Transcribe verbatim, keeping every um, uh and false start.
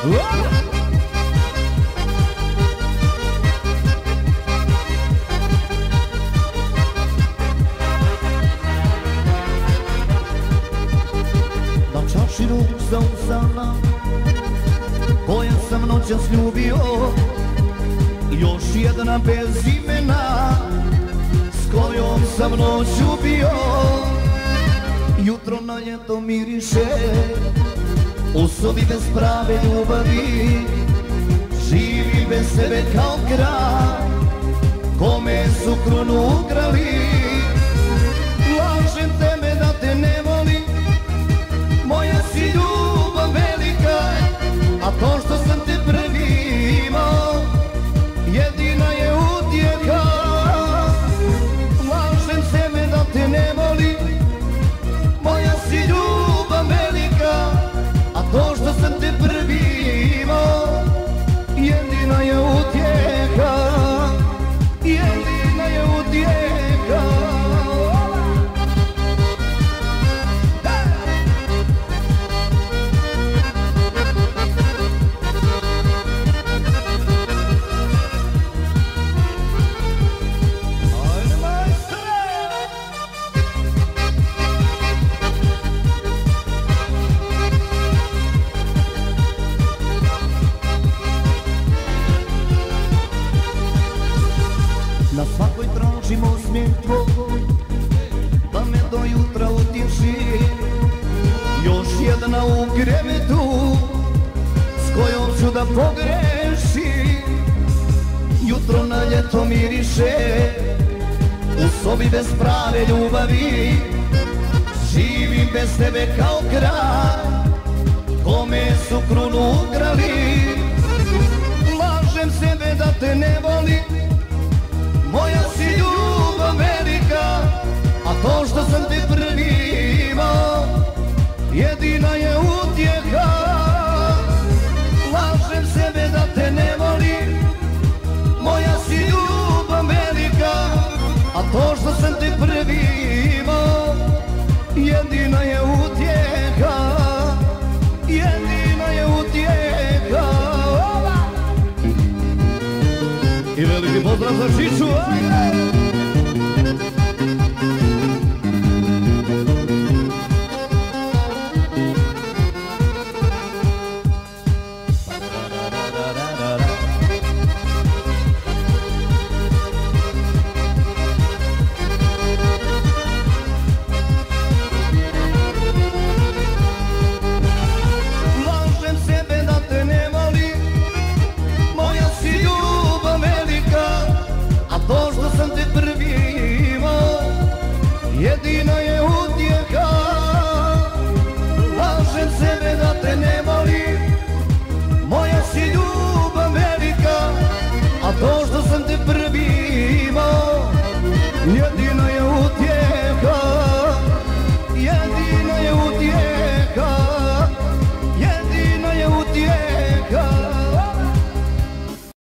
Na čašinu za usana koja sam noćas ljubio, još jedna bez imena s kojom sam noću bio. Jutro na ljeto miriše, u sobi bez prave ljubavi, živi bez sebe kao kralj kome su krunu ukrali. Lažem tebe da te ne volim, moja si ljubav velika, a to što sam te prvi imao jedina je utjeha. Lažem sebe da te ne volim, moja si ljubav velika, a to što sam te prvi imao jedina je utjeha, jedina je utjeha. Na svakoj tražim osmijeh tvoj, da me do jutra utješi. Još jedna u krevetu s kojom ću da pogrešim. Jutro na ljeto miriše, u sobi bez prave ljubavi, živim bez tebe kao kralj kome su krunu ukrali. Lažem sebe da te ne volim, moja si ljubav velika, a to što sam te prvi imao jedina je utjeha. Lažem sebe da te ne volim, moja si ljubav velika, a to što sam te prvi imao jedina je utjeha, jedina je utjeha. I veliki pozdrav za Čiču, ajde! Lažem sebe da te ne volim, moja si ljubav velika, a to što sam te prvi imao jedina je utjeha. Lažem sebe da te ne volim, moja si ljubav velika, a to što sam te prvi imao jedina